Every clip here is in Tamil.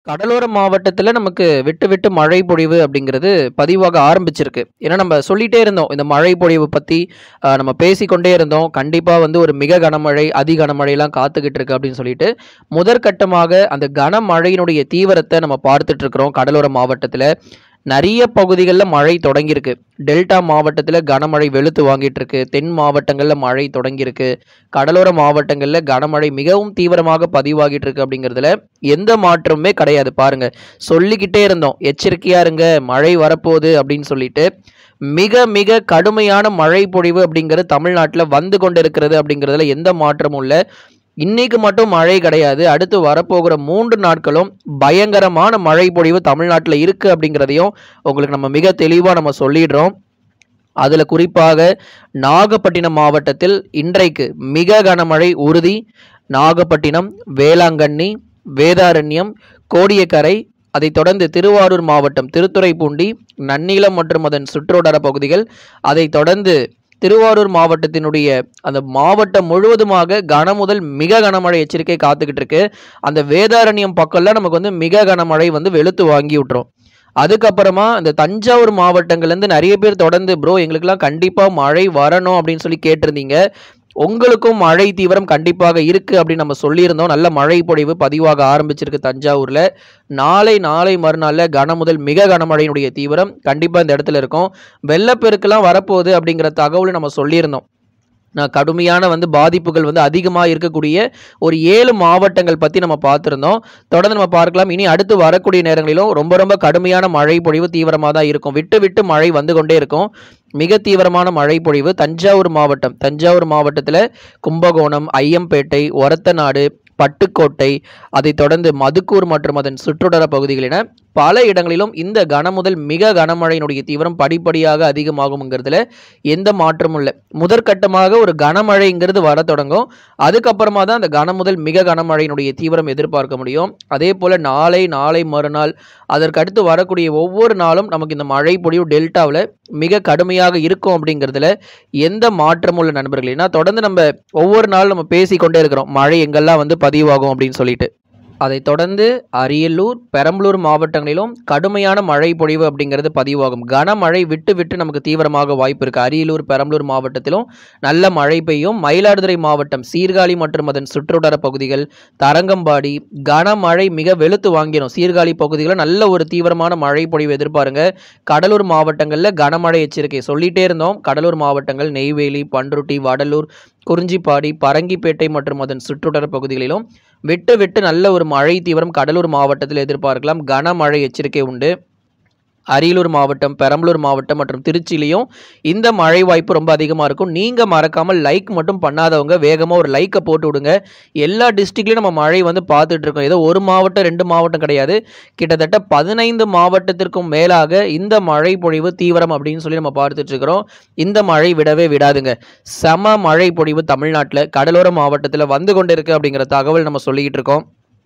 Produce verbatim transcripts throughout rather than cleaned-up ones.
கடலோர மாவட்டத்துல நமக்கு விட்டு விட்டு மழை பொழிவு அப்படிங்கிறது பதிவாக ஆரம்பிச்சிருக்கு. ஏன்னா நம்ம சொல்லிட்டே இருந்தோம். இந்த மழை பொழிவு பத்தி அ நம்ம பேசிக்கொண்டே இருந்தோம். கண்டிப்பா வந்து ஒரு மிக கனமழை, அதி கனமழைலாம் காத்துக்கிட்டு இருக்கு அப்படின்னு சொல்லிட்டு, முதற்கட்டமாக அந்த கனமழையினுடைய தீவிரத்த நம்ம பார்த்துட்டு இருக்கிறோம் கடலோர மாவட்டத்துல. நெறைய பகுதிகள்ல மழை தொடங்கியிருக்கு. டெல்டா மாவட்டத்துல கனமழை வெளுத்து வாங்கிட்டு இருக்கு. தென் மாவட்டங்கள்ல மழை தொடங்கியிருக்கு. கடலோர மாவட்டங்கள்ல கனமழை மிகவும் தீவிரமாக பதிவாகிட்டு இருக்கு அப்படிங்கிறதுல எந்த மாற்றமுமே கிடையாது. பாருங்க, சொல்லிக்கிட்டே இருந்தோம், எச்சரிக்கையா இருங்க, மழை வரப்போகுது அப்படின்னு சொல்லிட்டு. மிக மிக கடுமையான மழை பொழிவு அப்படிங்கிறது தமிழ்நாட்டுல வந்து கொண்டிருக்கிறது அப்படிங்கிறதுல எந்த மாற்றமும் இல்ல. இன்னைக்கு மட்டும் மழை கிடையாது. அடுத்து வரப்போகிற மூன்று நாட்களும் பயங்கரமான மழை பொழிவு தமிழ்நாட்டுல இருக்கு அப்படிங்கிறதையும் உங்களுக்கு நம்ம மிக தெளிவா நம்ம சொல்லிடுறோம். அதுல குறிப்பாக நாகப்பட்டினம் மாவட்டத்தில் இன்றைக்கு மிக கனமழை உறுதி. நாகப்பட்டினம், வேளாங்கண்ணி, வேதாரண்யம், கோடியக்கரை, அதைத் தொடர்ந்து திருவாரூர் மாவட்டம் திருத்துறைப்பூண்டி, நன்னிலம் மற்றும் அதன் சுற்றுவட்டார பகுதிகள், அதைத் தொடர்ந்து திருவாரூர் மாவட்டத்தினுடைய அந்த மாவட்டம் முழுவதுமாக கன முதல் மிக கனமழை எச்சரிக்கை காத்துக்கிட்டு இருக்கு. அந்த வேதாரண்யம் பக்கம்லாம் நமக்கு வந்து மிக கனமழை வந்து வெளுத்து வாங்கி விட்டுரும். அதுக்கப்புறமா இந்த தஞ்சாவூர் மாவட்டங்கள்லேருந்து நிறைய பேர் தொடர்ந்து ப்ரோ எங்களுக்கெல்லாம் கண்டிப்பாக மழை வரணும் அப்படின்னு சொல்லி கேட்டிருந்தீங்க. உங்களுக்கும் மழை தீவிரம் கண்டிப்பாக இருக்கு அப்படின்னு நம்ம சொல்லியிருந்தோம். நல்ல மழை பொழிவு பதிவாக ஆரம்பிச்சிருக்கு தஞ்சாவூர்ல. நாளை நாளை மறுநாள்ல கன முதல் மிக கனமழையினுடைய தீவிரம் கண்டிப்பா இந்த இடத்துல இருக்கும். வெள்ளப்பெருக்கெல்லாம் வரப்போகுது அப்படிங்கிற தகவலை நம்ம சொல்லியிருந்தோம். நான் கடுமையான வந்து பாதிப்புகள் வந்து அதிகமாக இருக்கக்கூடிய ஒரு ஏழு மாவட்டங்கள் பற்றி நம்ம பார்த்துருந்தோம். தொடர்ந்து நம்ம பார்க்கலாம். இனி அடுத்து வரக்கூடிய நேரங்களிலும் ரொம்ப ரொம்ப கடுமையான மழை பொழிவு தீவிரமாக தான் இருக்கும். விட்டு விட்டு மழை வந்து கொண்டே இருக்கும். மிக தீவிரமான மழை பொழிவு தஞ்சாவூர் மாவட்டம். தஞ்சாவூர் மாவட்டத்தில் கும்பகோணம், ஐயம்பேட்டை, ஒரத்தநாடு, பட்டுக்கோட்டை, அதைத் தொடர்ந்து மதுக்கூர் மற்றும் அதன் சுற்றுவட்டார பகுதிகள் என பல இடங்களிலும் இந்த கன முதல் மிக கனமழையினுடைய தீவிரம் படிப்படியாக அதிகமாகும்ங்கிறதுல எந்த மாற்றமும் இல்லை. முதற்கட்டமாக ஒரு கனமழைங்கிறது வர தொடங்கும். அதுக்கப்புறமா தான் அந்த கன முதல் மிக கனமழையினுடைய தீவிரம் எதிர்பார்க்க முடியும். அதே போல நாளை நாளை மறுநாள் அதற்கடுத்து வரக்கூடிய ஒவ்வொரு நாளும் நமக்கு இந்த மழை பொழிவு டெல்டாவில் மிக கடுமையாக இருக்கும் அப்படிங்கிறதுல எந்த மாற்றமும் உள்ள நண்பர்கள். ஏன்னா தொடர்ந்து நம்ம ஒவ்வொரு நாளும் நம்ம பேசிக்கொண்டே இருக்கிறோம் மழை எங்கெல்லாம் வந்து பதிவாகும் அப்படின்னு சொல்லிட்டு. அதைத் தொடர்ந்து அரியலூர், பெரம்பலூர் மாவட்டங்களிலும் கடுமையான மழை பொழிவு அப்படிங்கிறது பதிவாகும். கனமழை விட்டு விட்டு நமக்கு தீவிரமாக வாய்ப்பு இருக்குது. அரியலூர், பெரம்பலூர் மாவட்டத்திலும் நல்ல மழை பெய்யும். மயிலாடுதுறை மாவட்டம், சீர்காழி மற்றும் அதன் சுற்றுவட்டார பகுதிகள், தரங்கம்பாடி கனமழை மிக வெளுத்து வாங்கிடும். சீர்காழி பகுதிகளில் நல்ல ஒரு தீவிரமான மழை பொழிவு எதிர்பாருங்க. கடலூர் மாவட்டங்களில் கனமழை எச்சரிக்கை சொல்லிட்டே இருந்தோம். கடலூர் மாவட்டங்கள் நெய்வேலி, பண்ருட்டி, வடலூர், குறிஞ்சிப்பாடி, பரங்கிப்பேட்டை மற்றும் அதன் சுற்றுவட்டார பகுதிகளிலும் விட்டு விட்டு நல்ல ஒரு மழை தீவிரம் கடலூர் மாவட்டத்தில் எதிர்பார்க்கலாம். கனமழை எச்சரிக்கை உண்டு. அரியலூர் மாவட்டம், பெரம்பலூர் மாவட்டம் மற்றும் திருச்சியிலையும் இந்த மழை வாய்ப்பு ரொம்ப அதிகமாக இருக்கும். நீங்கள் மறக்காமல் லைக் மட்டும் பண்ணாதவங்க வேகமாக ஒரு லைக்கை போட்டு விடுங்க. எல்லா டிஸ்ட்ரிக்ட்லையும் நம்ம மழை வந்து பார்த்துட்டு இருக்கோம். ஏதோ ஒரு மாவட்டம் ரெண்டு மாவட்டம் கிடையாது. கிட்டத்தட்ட பதினைந்து மாவட்டத்திற்கும் மேலாக இந்த மழை பொழிவு தீவிரம் அப்படின்னு சொல்லி நம்ம பார்த்துட்டு இருக்கிறோம். இந்த மழை விடவே விடாதுங்க. சம மழை பொழிவு தமிழ்நாட்டில் கடலோர மாவட்டத்தில் வந்து கொண்டு இருக்கு அப்படிங்கிற தகவல் நம்ம சொல்லிக்கிட்டு இருக்கோம்.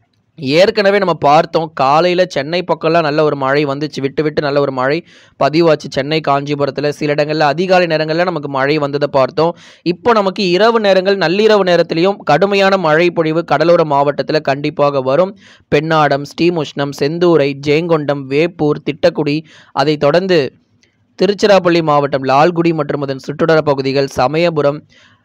ஏற்கனவே நம்ம பார்த்தோம், காலையில் சென்னை பக்கம்லாம் நல்ல ஒரு மழை வந்துச்சு. விட்டு விட்டு நல்ல ஒரு மழை பதிவாச்சு. சென்னை, காஞ்சிபுரத்தில் சில இடங்களில் அதிகாலை நேரங்களில் நமக்கு மழை வந்ததை பார்த்தோம். இப்போ நமக்கு இரவு நேரங்கள், நள்ளிரவு நேரத்திலையும் கடுமையான மழை பொழிவு கடலோர மாவட்டத்தில் கண்டிப்பாக வரும். பெண்ணாடம், ஸ்ரீமுஷ்ணம், செந்தூரை, ஜெயங்கொண்டம், வேப்பூர், திட்டக்குடி, அதைத் தொடர்ந்து திருச்சிராப்பள்ளி மாவட்டம் லால்குடி மற்றும் அதன் சுற்றுவட்டார பகுதிகள், சமயபுரம்,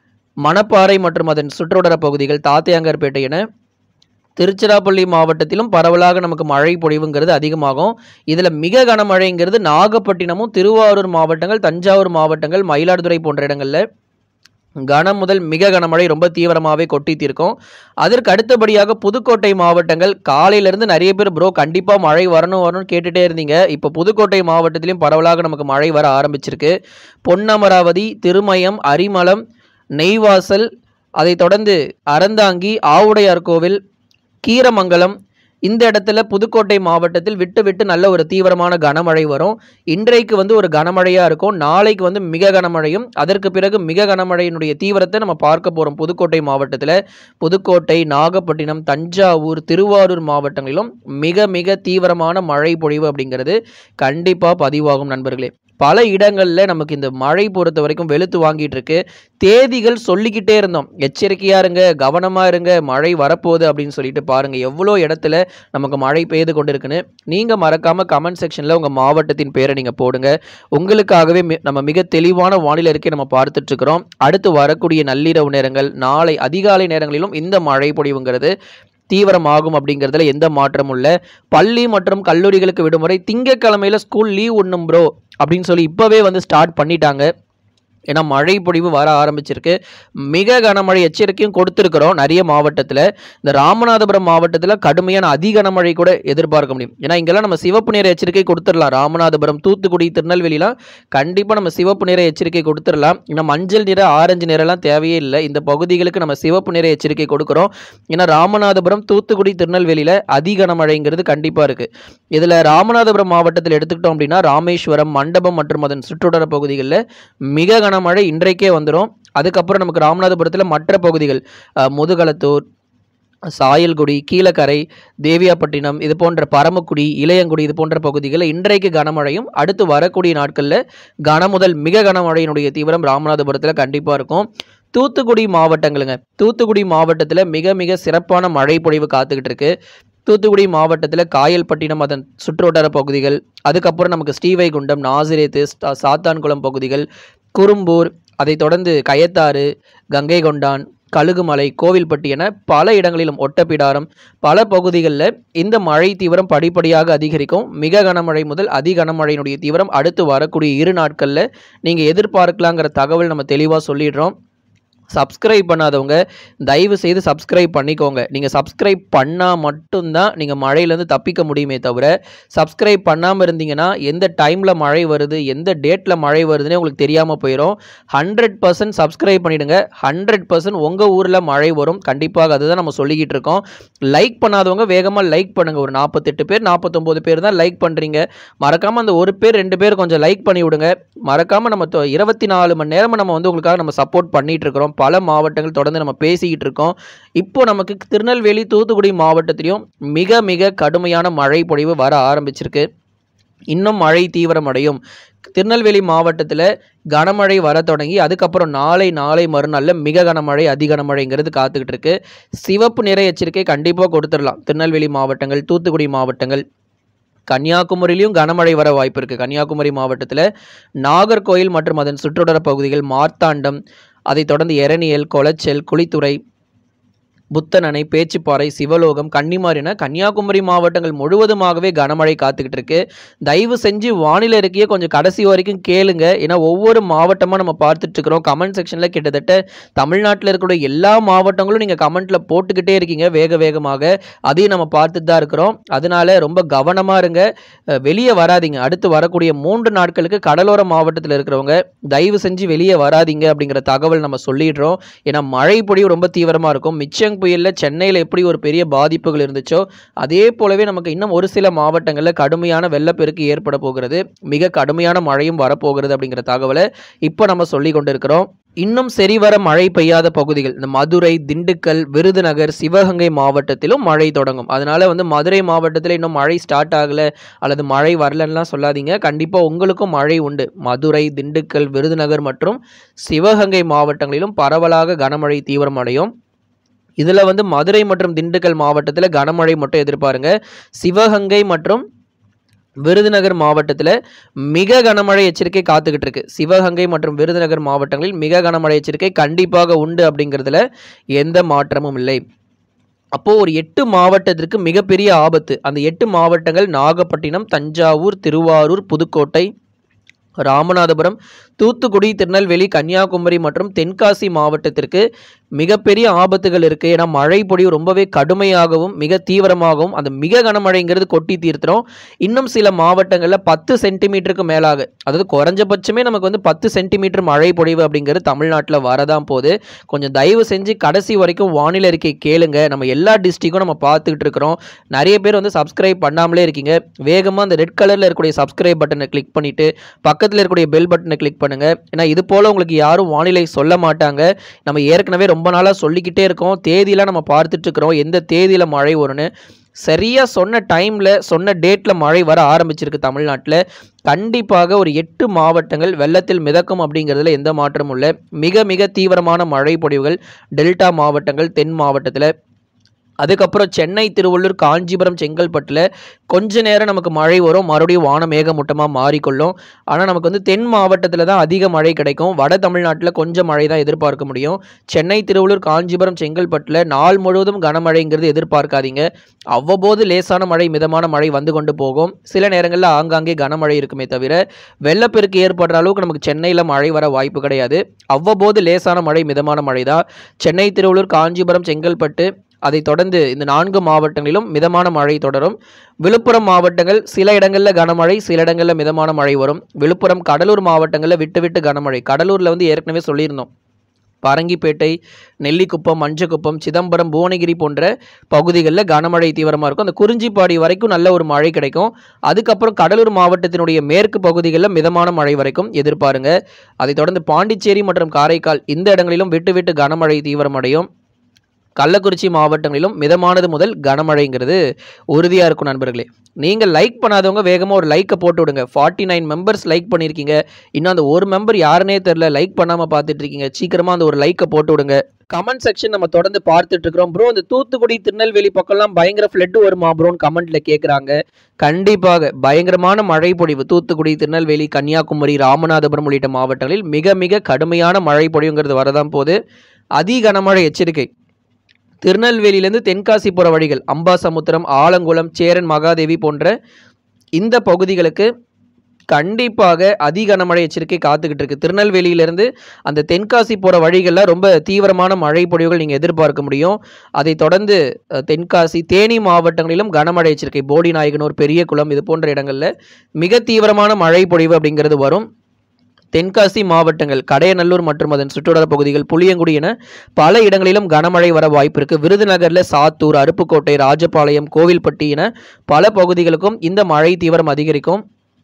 மணப்பாறை மற்றும் அதன் சுற்றுவட்டார பகுதிகள், தாத்தையாங்கர்பேட்டை என திருச்சிராப்பள்ளி மாவட்டத்திலும் பரவலாக நமக்கு மழை பொழிவுங்கிறது அதிகமாகும். இதில் மிக கனமழைங்கிறது நாகப்பட்டினமும், திருவாரூர் மாவட்டங்கள், தஞ்சாவூர் மாவட்டங்கள், மயிலாடுதுறை போன்ற இடங்களில் கன முதல் மிக கனமழை ரொம்ப தீவிரமாகவே கொட்டி தீர்க்கும். அதற்கு அடுத்தபடியாக புதுக்கோட்டை மாவட்டங்கள் காலையிலேருந்து நிறைய பேர் ப்ரோ கண்டிப்பாக மழை வரணும் வரணும்னு கேட்டுகிட்டே இருந்தீங்க. இப்போ புதுக்கோட்டை மாவட்டத்திலையும் பரவலாக நமக்கு மழை வர ஆரம்பிச்சிருக்கு. பொன்னமராவதி, திருமயம், அரிமளம், நெய்வாசல், அதைத் தொடர்ந்து அறந்தாங்கி, ஆவுடையார் கோவில், கீரமங்கலம், இந்த இடத்துல புதுக்கோட்டை மாவட்டத்தில் விட்டு விட்டு நல்ல ஒரு தீவிரமான கனமழை வரும். இன்றைக்கு வந்து ஒரு கனமழையாக இருக்கும். நாளைக்கு வந்து மிக கனமழையும், அதற்கு பிறகு மிக கனமழையினுடைய தீவிரத்தை நம்ம பார்க்க போகிறோம். புதுக்கோட்டை மாவட்டத்தில் புதுக்கோட்டை, நாகப்பட்டினம், தஞ்சாவூர், திருவாரூர் மாவட்டங்களிலும் மிக மிக தீவிரமான மழை பொழிவு அப்படிங்கிறது கண்டிப்பாக பதிவாகும் நண்பர்களே. பல இடங்கள்ல நமக்கு இந்த மழை பொறுத்த வரைக்கும் வெளுத்து வாங்கிட்டு இருக்கு. தேதிகள் சொல்லிக்கிட்டே இருந்தோம், எச்சரிக்கையா இருங்க, கவனமா இருங்க, மழை வரப்போகுது அப்படின்னு சொல்லிட்டு. பாருங்க எவ்வளோ இடத்துல நமக்கு மழை பெய்து கொண்டிருக்குன்னு. நீங்க மறக்காம கமெண்ட் செக்ஷன்ல உங்க மாவட்டத்தின் பேரை நீங்க போடுங்க. உங்களுக்காகவே நம்ம மிக தெளிவான வானிலை இருக்கே நம்ம பார்த்துட்டு இருக்கிறோம். அடுத்து வரக்கூடிய நள்ளிரவு நேரங்கள், நாளை அதிகாலை நேரங்களிலும் இந்த மழை பொழிவுங்கிறது தீவிரமாகும் அப்படிங்கிறதுல எந்த மாற்றமும் இல்லை. பள்ளி மற்றும் கல்லூரிகளுக்கு விடுமுறை. திங்கட்கிழமையில ஸ்கூல் லீவ் ஒன்றும் ப்ரோ அப்படின்னு சொல்லி இப்போவே வந்து ஸ்டார்ட் பண்ணிட்டாங்க. ஏன்னா மழை பொழிவு வர ஆரம்பிச்சிருக்கு. மிக கனமழை எச்சரிக்கையும் கொடுத்துருக்கிறோம் நிறைய மாவட்டத்தில். இந்த ராமநாதபுரம் மாவட்டத்தில் கடுமையான அதி கனமழை கூட எதிர்பார்க்க முடியும். ஏன்னா இங்கெல்லாம் நம்ம சிவப்பு நிற எச்சரிக்கை கொடுத்துடலாம். ராமநாதபுரம், தூத்துக்குடி, திருநெல்வேலிலாம் கண்டிப்பாக நம்ம சிவப்பு நிற எச்சரிக்கை கொடுத்துடலாம். ஏன்னா மஞ்சள் நிற, ஆரஞ்சு நிறம்லாம் தேவையே இல்லை. இந்த பகுதிகளுக்கு நம்ம சிவப்பு நிற எச்சரிக்கை கொடுக்குறோம். ஏன்னா ராமநாதபுரம், தூத்துக்குடி, திருநெல்வேலியில் அதி கனமழைங்கிறது கண்டிப்பாக இருக்குது. இதில் ராமநாதபுரம் மாவட்டத்தில் எடுத்துக்கிட்டோம் அப்படின்னா ராமேஸ்வரம், மண்டபம் மற்றும் அதன் சுற்றுவட்டார பகுதிகளில் மிக கன மழை இன்றைக்கே வந்துடும். அதுக்கப்புறம் நமக்கு ராமநாதபுரத்தில் மற்ற பகுதிகள் முதுகளத்தூர், சாயல்குடி, கீழக்கரை, தேவியாப்பட்டினம், இது போன்ற பரமக்குடி, இளையங்குடி, இது போன்ற பகுதிகளில் இன்றைக்கு கனமழையும் அடுத்து வரக்கூடிய நாட்களில் கன முதல் மிக கனமழையினுடைய தீவிரம் ராமநாதபுரத்தில் கண்டிப்பாக இருக்கும். தூத்துக்குடி மாவட்டங்களுங்க, தூத்துக்குடி மாவட்டத்தில் மிக மிக சிறப்பான மழை பொழிவு காத்துக்கிட்டு இருக்கு. தூத்துக்குடி மாவட்டத்தில் காயல்பட்டினம், அதன் சுற்றுவட்டார பகுதிகள், அதுக்கப்புறம் நமக்கு ஸ்ரீவைகுண்டம், நாசிரேத்து, சாத்தான்குளம் பகுதிகள், குறும்பூர், அதை தொடர்ந்து கயத்தாறு, கங்கை கொண்டான், கழுகுமலை, கோவில்பட்டி என பல இடங்களிலும், ஒட்டப்பிடாரம், பல பகுதிகளில் இந்த மழை தீவிரம் படிப்படியாக அதிகரிக்கும். மிக கனமழை முதல் அதி கனமழையினுடைய தீவிரம் அடுத்து வரக்கூடிய இரு நாட்களில் நீங்கள் எதிர்பார்க்கலாங்கிற தகவல் நம்ம தெளிவாக சொல்லிடுறோம். சப்ஸ்கிரைப் பண்ணாதவங்க தயவு செய்து சப்ஸ்கிரைப் பண்ணிக்கோங்க. நீங்கள் சப்ஸ்கிரைப் பண்ணால் மட்டும்தான் நீங்கள் மழையிலேருந்து தப்பிக்க முடியுமே தவிர, சப்ஸ்கிரைப் பண்ணாமல் இருந்தீங்கன்னா எந்த டைமில் மழை வருது, எந்த டேட்டில் மழை வருதுன்னே உங்களுக்கு தெரியாமல் போயிடும். ஹண்ட்ரட் பர்சன்ட் சப்ஸ்கிரைப் பண்ணிவிடுங்க. ஹண்ட்ரட் பர்சன்ட் உங்கள் ஊரில் மழை வரும் கண்டிப்பாக. அதுதான் நம்ம சொல்லிக்கிட்டு இருக்கோம். லைக் பண்ணாதவங்க வேகமாக லைக் பண்ணுங்கள். ஒரு நாற்பத்தெட்டு பேர் நாற்பத்தொம்போது பேர் தான் லைக் பண்ணுறீங்க. மறக்காமல் அந்த ஒரு பேர் ரெண்டு பேர் கொஞ்சம் லைக் பண்ணி விடுங்க. மறக்காமல் நம்ம இருபத்தி நாலு மணி நேரமாக நம்ம வந்து உங்களுக்காக நம்ம சப்போர்ட் பண்ணிகிட்டு இருக்கிறோம். பல மாவட்டங்கள் தொடர்ந்து நம்ம பேசிக்கிட்டு இருக்கோம். இப்போ நமக்கு திருநெல்வேலி, தூத்துக்குடி மாவட்டத்திலையும் மிக மிக கடுமையான மழை பொழிவு வர ஆரம்பிச்சிருக்கு. இன்னும் மழை தீவிரமடையும். திருநெல்வேலி மாவட்டத்தில் கனமழை வர தொடங்கி அதுக்கப்புறம் நாளை நாளை மறுநாளில் மிக கனமழை, அதி கனமழைங்கிறது காத்துக்கிட்டு இருக்கு. சிவப்பு நிற எச்சரிக்கை கண்டிப்பாக கொடுத்துடலாம். திருநெல்வேலி மாவட்டங்கள், தூத்துக்குடி மாவட்டங்கள், கன்னியாகுமரியிலையும் கனமழை வர வாய்ப்பு இருக்குது. கன்னியாகுமரி மாவட்டத்தில் நாகர்கோயில் மற்றும் அதன் சுற்றுவட்டார பகுதிகள், மார்த்தாண்டம், அதை தொடர்ந்து எரணியல், கொளச்சல், குளித்துறை, புத்தனணை, பேச்சிப்பாறை, சிவலோகம், கன்னிமார் என கன்னியாகுமரி மாவட்டங்கள் முழுவதுமாகவே கனமழை காத்துக்கிட்டு இருக்கு. தயவு செஞ்சு வானிலை இருக்கையே கொஞ்சம் கடைசி வரைக்கும் கேளுங்க. ஏன்னா ஒவ்வொரு மாவட்டமாக நம்ம பார்த்துட்டு இருக்கிறோம். கமெண்ட் செக்ஷனில் கிட்டத்தட்ட தமிழ்நாட்டில் இருக்கக்கூடிய எல்லா மாவட்டங்களும் நீங்கள் கமெண்ட்டில் போட்டுக்கிட்டே இருக்கீங்க வேக வேகமாக. அதையும் நம்ம பார்த்துட்டு தான் இருக்கிறோம். அதனால ரொம்ப கவனமாக இருங்க, வெளியே வராதிங்க. அடுத்து வரக்கூடிய மூன்று நாட்களுக்கு கடலோர மாவட்டத்தில் இருக்கிறவங்க தயவு செஞ்சு வெளியே வராதிங்க அப்படிங்கிற தகவல் நம்ம சொல்லிடுறோம். ஏன்னா மழை பொழிவு ரொம்ப தீவிரமாக இருக்கும். மிச்சம் புயல்ல சென்னையில் எப்படி ஒரு பெரிய பாதிப்புகள் இருந்துச்சோ அதே போலவே நமக்கு இன்னும் ஒரு சில மாவட்டங்களில் கடுமையான வெள்ளப்பெருக்கு ஏற்பட போகிறது. மிக கடுமையான மழையும் வரப்போகிறது அப்படிங்கிற தகவலை இப்போ நம்ம சொல்லி கொண்டிருக்கிறோம். இன்னும் சரிவர மழை பெய்யாத பகுதிகள் இந்த மதுரை, திண்டுக்கல், விருதுநகர், சிவகங்கை மாவட்டத்திலும் மழை தொடங்கும். அதனால வந்து மதுரை மாவட்டத்தில் இன்னும் மழை ஸ்டார்ட் ஆகலை அல்லது மழை வரலன்னுலாம் சொல்லாதீங்க. கண்டிப்பாக உங்களுக்கும் மழை உண்டு. மதுரை, திண்டுக்கல், விருதுநகர் மற்றும் சிவகங்கை மாவட்டங்களிலும் பரவலாக கனமழை தீவிரமடையும். இதில் வந்து மதுரை மற்றும் திண்டுக்கல் மாவட்டத்தில் கனமழை மட்டும் எதிர்பாருங்க. சிவகங்கை மற்றும் விருதுநகர் மாவட்டத்தில் மிக கனமழை எச்சரிக்கை காத்துக்கிட்டு இருக்கு. சிவகங்கை மற்றும் விருதுநகர் மாவட்டங்களில் மிக கனமழை எச்சரிக்கை கண்டிப்பாக உண்டு அப்படிங்கிறதுல எந்த மாற்றமும் இல்லை. அப்போது ஒரு எட்டு மாவட்டத்திற்கு மிகப்பெரிய ஆபத்து. அந்த எட்டு மாவட்டங்கள் நாகப்பட்டினம், தஞ்சாவூர், திருவாரூர், புதுக்கோட்டை, ராமநாதபுரம், தூத்துக்குடி, திருநெல்வேலி, கன்னியாகுமரி மற்றும் தென்காசி மாவட்டத்திற்கு மிகப்பெரிய ஆபத்துகள் இருக்குது. ஏன்னா மழை பொழிவு ரொம்பவே கடுமையாகவும் மிக தீவிரமாகவும் அந்த மிக கனமழைங்கிறது கொட்டி தீர்த்துரும். இன்னும் சில மாவட்டங்களில் பத்து சென்டிமீட்டருக்கு மேலாக, அதாவது குறைஞ்சபட்சமே நமக்கு வந்து பத்து சென்டிமீட்டர் மழை பொழிவு அப்படிங்கிறது தமிழ்நாட்டில் வரதான் போகுது. கொஞ்சம் தயவு செஞ்சு கடைசி வரைக்கும் வானிலை அறிக்கை கேளுங்க. நம்ம எல்லா டிஸ்ட்ரிக்டும் நம்ம பார்த்துக்கிட்டு இருக்கிறோம். நிறைய பேர் வந்து சப்ஸ்கிரைப் பண்ணாமலே இருக்கீங்க. வேகமாக அந்த ரெட் கலரில் இருக்கக்கூடிய சப்ஸ்கிரைப் பட்டனை கிளிக் பண்ணிவிட்டு பக்கத்தில் இருக்கக்கூடிய பெல் பட்டனை கிளிக் பண்ணுங்கள். ஏன்னா இது போல் உங்களுக்கு யாரும் வானிலை சொல்ல மாட்டாங்க. நம்ம ஏற்கனவே ரொம்ப நாளாக சொல்லிக்கிட்டே இருக்கோம். தேதியெலாம் நம்ம பார்த்துட்டு இருக்கிறோம் எந்த தேதியில் மழை வரும்னு. சரியாக சொன்ன டைமில் சொன்ன டேட்டில் மழை வர ஆரம்பிச்சிருக்கு தமிழ்நாட்டில். கண்டிப்பாக ஒரு எட்டு மாவட்டங்கள் வெள்ளத்தில் மிதக்கும் அப்படிங்கிறதுல எந்த மாற்றமும் இல்லை. மிக மிக தீவிரமான மழை பொழிவுகள் டெல்டா மாவட்டங்கள், தென் மாவட்டத்தில். அதுக்கப்புறம் சென்னை, திருவள்ளூர், காஞ்சிபுரம், செங்கல்பட்டில் கொஞ்ச நேரம் நமக்கு மழை வரும், மறுபடியும் வானம் மேகமூட்டமாக மாறிக்கொள்ளும். ஆனால் நமக்கு வந்து தென் மாவட்டத்தில் தான் அதிக மழை கிடைக்கும். வட தமிழ்நாட்டில் கொஞ்சம் மழை தான் எதிர்பார்க்க முடியும். சென்னை, திருவள்ளூர், காஞ்சிபுரம், செங்கல்பட்டில் நாள் முழுவதும் கனமழைங்கிறது எதிர்பார்க்காதீங்க. அவ்வப்போது லேசான மழை, மிதமான மழை வந்து கொண்டு போகும். சில நேரங்களில் ஆங்காங்கே கனமழை இருக்குமே தவிர வெள்ளப்பெருக்கு ஏற்படுற அளவுக்கு நமக்கு சென்னையில் மழை வர வாய்ப்பு கிடையாது. அவ்வப்போது லேசான மழை, மிதமான மழை தான். சென்னை, திருவள்ளூர், காஞ்சிபுரம், செங்கல்பட்டு, அதை தொடர்ந்து இந்த நான்கு மாவட்டங்களிலும் மிதமான மழை தொடரும். விழுப்புரம் மாவட்டங்கள் சில இடங்களில் கனமழை, சில இடங்களில் மிதமான மழை வரும். விழுப்புரம், கடலூர் மாவட்டங்களில் விட்டு விட்டு கனமழை. கடலூரில் வந்து ஏற்கனவே சொல்லியிருந்தோம், பரங்கிப்பேட்டை, நெல்லிக்குப்பம், மஞ்சக்குப்பம், சிதம்பரம், புவனகிரி போன்ற பகுதிகளில் கனமழை தீவிரமாக இருக்கும். அந்த குறிஞ்சிப்பாடி வரைக்கும் நல்ல ஒரு மழை கிடைக்கும். அதுக்கப்புறம் கடலூர் மாவட்டத்தினுடைய மேற்கு பகுதிகளில் மிதமான மழை வரைக்கும் எதிர்பாருங்க. அதை தொடர்ந்து பாண்டிச்சேரி மற்றும் காரைக்கால் இந்த இடங்களிலும் விட்டு விட்டு கனமழை தீவிரமடையும். கள்ளக்குறிச்சி மாவட்டங்களிலும் மிதமானது முதல் கனமழைங்கிறது உறுதியாக இருக்கும். நண்பர்களே, நீங்கள் லைக் பண்ணாதவங்க வேகமாக ஒரு லைக்கை போட்டு விடுங்க. ஃபார்ட்டி நைன் மெம்பர்ஸ் லைக் பண்ணியிருக்கீங்க. இன்னும் அந்த ஒரு மெம்பர் யாருன்னே தெரில, லைக் பண்ணாமல் பார்த்துட்டு இருக்கீங்க. சீக்கிரமாக அந்த ஒரு லைக்கை போட்டு விடுங்க. கமெண்ட் செக்ஷன் நம்ம தொடர்ந்து பார்த்துட்டு இருக்கிறோம். ப்ரோ, இந்த தூத்துக்குடி, திருநெல்வேலி பக்கம்லாம் பயங்கர ஃப்ளட் வருமா ப்ரோன்னு கமெண்ட்ல கேட்குறாங்க. கண்டிப்பாக பயங்கரமான மழை பொழிவு தூத்துக்குடி, திருநெல்வேலி, கன்னியாகுமரி, ராமநாதபுரம் உள்ளிட்ட மாவட்டங்களில் மிக மிக கடுமையான மழை பொழிவுங்கிறது வரதான் போது. அதி கனமழை எச்சரிக்கை. திருநெல்வேலியிலேருந்து தென்காசி போகிற வழிகள், அம்பாசமுத்திரம், ஆலங்குளம், சேரன், மகாதேவி போன்ற இந்த பகுதிகளுக்கு கண்டிப்பாக அதி கனமழை எச்சரிக்கை காத்துக்கிட்டு இருக்கு. திருநெல்வேலியிலேருந்து அந்த தென்காசி போகிற வழிகளில் ரொம்ப தீவிரமான மழை பொழிவுகள் நீங்கள் எதிர்பார்க்க முடியும். அதை தொடர்ந்து தென்காசி, தேனி மாவட்டங்களிலும் கனமழை எச்சரிக்கை. போடி நாயகனூர், பெரியகுளம் இது போன்ற இடங்களில் மிக தீவிரமான மழை பொழிவு அப்படிங்கிறது வரும். தென்காசி மாவட்டங்கள், கடையநல்லூர் மற்றும் அதன் சுற்றுவட்டார பகுதிகள், புளியங்குடி என பல இடங்களிலும் கனமழை வர வாய்ப்பு இருக்குது. விருதுநகரில் சாத்தூர், அருப்புக்கோட்டை, ராஜபாளையம், கோவில்பட்டி என பல பகுதிகளுக்கும் இந்த மழை தீவிரம் அதிகரிக்கும்.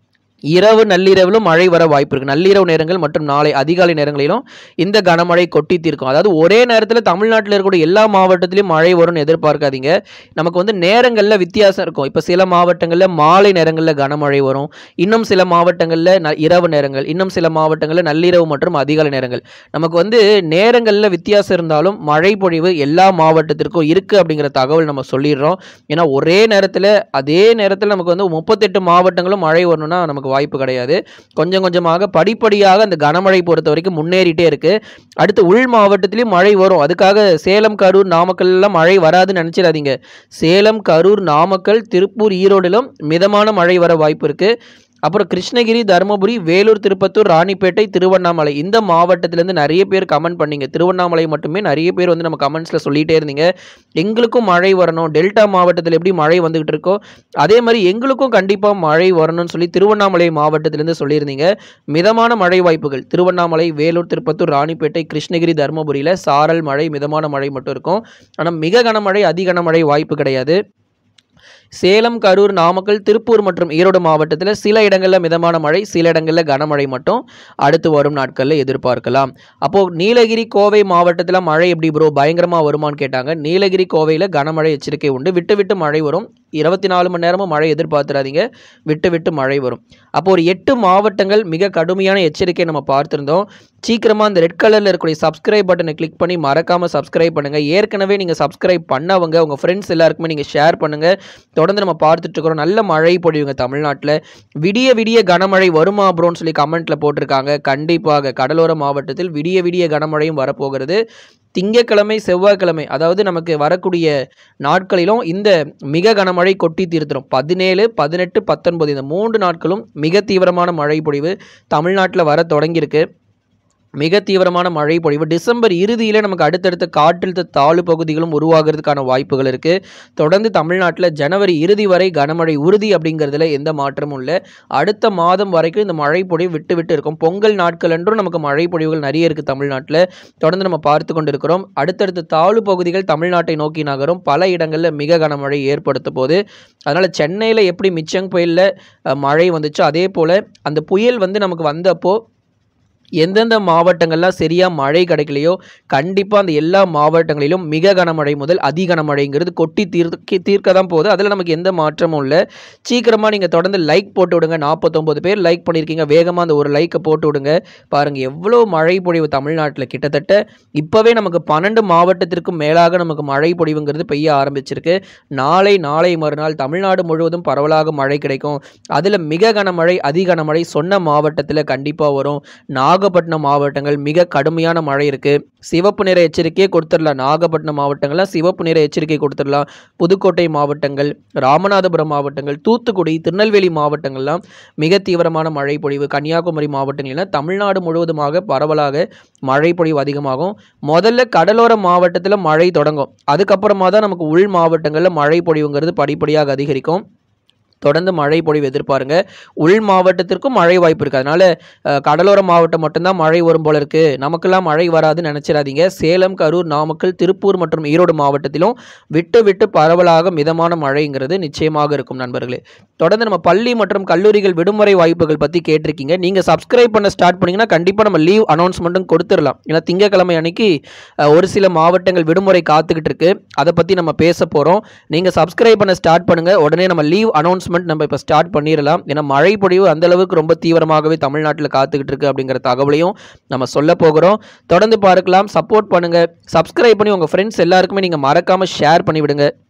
இரவு நள்ளிரவிலும் மழை வர வாய்ப்பு இருக்குது. நள்ளிரவு நேரங்கள் மற்றும் நாளை அதிகாலை நேரங்களிலும் இந்த கனமழை கொட்டி தீர்க்கும். அதாவது ஒரே நேரத்தில் தமிழ்நாட்டில் இருக்கக்கூடிய எல்லா மாவட்டத்திலையும் மழை வரும்னு எதிர்பார்க்காதீங்க. நமக்கு வந்து நேரங்களில் வித்தியாசம் இருக்கும். இப்போ சில மாவட்டங்களில் மாலை நேரங்களில் கனமழை வரும், இன்னும் சில மாவட்டங்களில் இரவு நேரங்கள், இன்னும் சில மாவட்டங்களில் நள்ளிரவு மற்றும் அதிகாலை நேரங்கள். நமக்கு வந்து நேரங்களில் வித்தியாசம் இருந்தாலும் மழை பொழிவு எல்லா மாவட்டத்திற்கும் இருக்குது அப்படிங்கிற தகவல் நம்ம சொல்லிடுறோம். ஏன்னா ஒரே நேரத்தில் அதே நேரத்தில் நமக்கு வந்து முப்பத்தெட்டு மாவட்டங்களும் மழை வரணும்னா நமக்கு வாய்ப்பு கிடையாது. கொஞ்சம் கொஞ்சமாக படிப்படியாக அந்த கனமழை பொறுத்த வரைக்கும் முன்னேறிட்டே இருக்கு. அடுத்து உள் மாவட்டத்திலையும் மழை வரும். அதுக்காக சேலம், கரூர், நாமக்கல் எல்லாம் மழை வராதுன்னு நினைச்சிடாதீங்க. சேலம், கரூர், நாமக்கல், திருப்பூர், ஈரோடிலும் மிதமான மழை வர வாய்ப்பு இருக்கு. அப்புறம் கிருஷ்ணகிரி, தருமபுரி, வேலூர், திருப்பத்தூர், ராணிப்பேட்டை, திருவண்ணாமலை இந்த மாவட்டத்திலேருந்து நிறைய பேர் கமெண்ட் பண்ணீங்க. திருவண்ணாமலை மட்டுமே நிறைய பேர் வந்து நம்ம கமெண்ட்ஸில் சொல்லிகிட்டே இருந்தீங்க, எங்களுக்கும் மழை வரணும், டெல்டா மாவட்டத்தில் எப்படி மழை வந்துகிட்டு இருக்கோ அதே மாதிரி எங்களுக்கும் கண்டிப்பாக மழை வரணும்னு சொல்லி திருவண்ணாமலை மாவட்டத்திலேருந்து சொல்லியிருந்தீங்க. மிதமான மழை வாய்ப்புகள் திருவண்ணாமலை, வேலூர், திருப்பத்தூர், ராணிப்பேட்டை, கிருஷ்ணகிரி, தருமபுரியில் சாரல் மழை, மிதமான மழை மட்டும் இருக்கும். ஆனால் மிக கனமழை, அதி கனமழை வாய்ப்பு கிடையாது. சேலம், கரூர், நாமக்கல், திருப்பூர் மற்றும் ஈரோடு மாவட்டத்தில் சில இடங்களில் மிதமான மழை, சில இடங்களில் கனமழை மட்டும் அடுத்து வரும் நாட்களில் எதிர்பார்க்கலாம். அப்போது நீலகிரி, கோவை மாவட்டத்தில் மழை எப்படி ப்ரோ பயங்கரமாக வருமானு கேட்டாங்க. நீலகிரி, கோவையில் கனமழை எச்சரிக்கை உண்டு. விட்டு விட்டு மழை வரும். இருபத்தி நாலு மணி நேரமும் மழை எதிர்பார்த்துறாதீங்க, விட்டு விட்டு மழை வரும். அப்போ ஒரு எட்டு மாவட்டங்கள் மிக கடுமையான எச்சரிக்கை நம்ம பார்த்துருந்தோம். சீக்கிரமாக அந்த ரெட் கலரில் இருக்கக்கூடிய சப்ஸ்கிரைப் பட்டனை கிளிக் பண்ணி மறக்காமல் சப்ஸ்கிரைப் பண்ணுங்கள். ஏற்கனவே நீங்கள் சப்ஸ்கிரைப் பண்ணவங்க உங்கள் ஃப்ரெண்ட்ஸ் எல்லாருக்குமே நீங்கள் ஷேர் பண்ணுங்கள். தொடர்ந்து நம்ம பார்த்துட்டு இருக்கிறோம். நல்ல மழை பொழிவுங்க தமிழ்நாட்டில். விடிய விடிய கனமழை வருமா ப்ரோன்னு சொல்லி கமெண்ட்டில் போட்டிருக்காங்க. கண்டிப்பாக கடலோர மாவட்டத்தில் விடிய விடிய கனமழையும் வரப்போகிறது. திங்கக்கிழமை, செவ்வாய்க்கிழமை அதாவது நமக்கு வரக்கூடிய நாட்களிலும் இந்த மிக கனமழை கொட்டி தீர்த்துரும். பதினேழு, பதினெட்டு, பத்தொன்பது இந்த மூன்று நாட்களும் மிக தீவிரமான மழை பொழிவு தமிழ்நாட்டில் வர தொடங்கியிருக்கு. மிக தீவிரமான மழை பொழிவு டிசம்பர் இறுதியில் நமக்கு அடுத்தடுத்த காற்றழுத்த தாழ்வு பகுதிகளும் உருவாகிறதுக்கான வாய்ப்புகள் இருக்குது. தொடர்ந்து தமிழ்நாட்டில் ஜனவரி இறுதி வரை கனமழை உறுதி அப்படிங்கிறதுல எந்த மாற்றமும் இல்லை. அடுத்த மாதம் வரைக்கும் இந்த மழை பொழிவு விட்டு விட்டு இருக்கும். பொங்கல் நாட்கள் என்றும் நமக்கு மழை பொழிவுகள் நிறைய இருக்குது தமிழ்நாட்டில். தொடர்ந்து நம்ம பார்த்து கொண்டு இருக்கிறோம். அடுத்தடுத்த தாழ்வு பகுதிகள் தமிழ்நாட்டை நோக்கி நகரும். பல இடங்களில் மிக கனமழை ஏற்படுத்த போது. அதனால் சென்னையில் எப்படி மிச்சங் புயலில் மழை வந்துச்சோ அதே போல் அந்த புயல் வந்து நமக்கு வந்தப்போ எந்தெந்த மாவட்டங்கள்லாம் சரியா மழை கிடைக்கலையோ கண்டிப்பா அந்த எல்லா மாவட்டங்களிலும் மிக கனமழை முதல் அதி கனமழைங்கிறது கொட்டி தீர்க்க தீர்க்க தான் போகுது. அதில் நமக்கு எந்த மாற்றமும் இல்லை. சீக்கிரமாக நீங்கள் தொடர்ந்து லைக் போட்டு விடுங்க. நாற்பத்தொம்பது பேர் லைக் பண்ணியிருக்கீங்க. வேகமாக அந்த ஒரு லைக்கை போட்டு விடுங்க. பாருங்கள் எவ்வளோ மழை பொழிவு தமிழ்நாட்டில். கிட்டத்தட்ட இப்போவே நமக்கு பன்னெண்டு மாவட்டத்திற்கும் மேலாக நமக்கு மழை பொழிவுங்கிறது பெய்ய ஆரம்பிச்சிருக்கு. நாளை நாளை மறுநாள் தமிழ்நாடு முழுவதும் பரவலாக மழை கிடைக்கும். அதில் மிக கனமழை அதி கனமழை சொன்ன மாவட்டத்தில் கண்டிப்பாக வரும். நாக நாகப்பட்டினம் மாவட்டங்கள் மிக கடுமையான மழை இருக்கு. சிவப்பு நிற எச்சரிக்கையை கொடுத்துடலாம். நாகப்பட்டினம் மாவட்டங்கள்லாம் சிவப்பு நிற எச்சரிக்கை கொடுத்துடலாம். புதுக்கோட்டை மாவட்டங்கள், ராமநாதபுரம் மாவட்டங்கள், தூத்துக்குடி, திருநெல்வேலி மாவட்டங்கள்லாம் மிக தீவிரமான மழை பொழிவு. கன்னியாகுமரி மாவட்டங்கள் தமிழ்நாடு முழுவதுமாக பரவலாக மழை பொழிவு அதிகமாகும். முதல்ல கடலோர மாவட்டத்தில் மழை தொடங்கும். அதுக்கப்புறமா தான் நமக்கு உள் மாவட்டங்களில் மழை பொழிவுங்கிறது படிப்படியாக அதிகரிக்கும். தொடர்ந்து மழை பொழிவு எதிர்பாருங்க. உள் மாவட்டத்திற்கும் மழை வாய்ப்பு இருக்குது. அதனால கடலோர மாவட்டம் மட்டும்தான் மழை வரும் போல இருக்கு, நமக்கெல்லாம் மழை வராதுன்னு நினைச்சிடாதீங்க. சேலம், கரூர், நாமக்கல், திருப்பூர் மற்றும் ஈரோடு மாவட்டத்திலும் விட்டு விட்டு பரவலாக மிதமான மழைங்கிறது நிச்சயமாக இருக்கும் நண்பர்களே. தொடர்ந்து நம்ம பள்ளி மற்றும் கல்லூரிகள் விடுமுறை வாய்ப்புகள் பற்றி கேட்டிருக்கீங்க. நீங்கள் சப்ஸ்கிரைப் பண்ண ஸ்டார்ட் பண்ணிங்கன்னா கண்டிப்பாக நம்ம லீவ் அனௌன்ஸ்மெண்ட்டும் கொடுத்துடலாம். ஏன்னா திங்கக்கிழமை அன்னைக்கு ஒரு சில மாவட்டங்கள் விடுமுறை காத்துக்கிட்டு இருக்கு. அதை பற்றி நம்ம பேச போகிறோம். நீங்கள் சப்ஸ்கிரைப் பண்ண ஸ்டார்ட் பண்ணுங்கள். உடனே நம்ம லீவ் அனௌன்ஸ்மெண்ட் நம்ம இப்போ ஸ்டார்ட் பண்ணிடலாம். ஏன்னா மழை பொழிவு அந்த அளவுக்கு ரொம்ப தீவிரமாகவே தமிழ்நாட்டில் காத்துக்கிட்டு இருக்கு அப்படிங்கிற தகவலையும் நம்ம சொல்ல போகிறோம். தொடர்ந்து பார்க்கலாம். சப்போர்ட் பண்ணுங்க. சப்ஸ்கிரைப் பண்ணி உங்கள் ஃப்ரெண்ட்ஸ் எல்லாருக்குமே நீங்கள் மறக்காமல் ஷேர் பண்ணிவிடுங்க.